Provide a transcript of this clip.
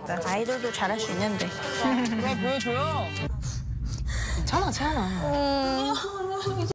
알겠다. 아이돌도 잘할 수 있는데. 왜 보여줘요? 괜찮아, 채연아.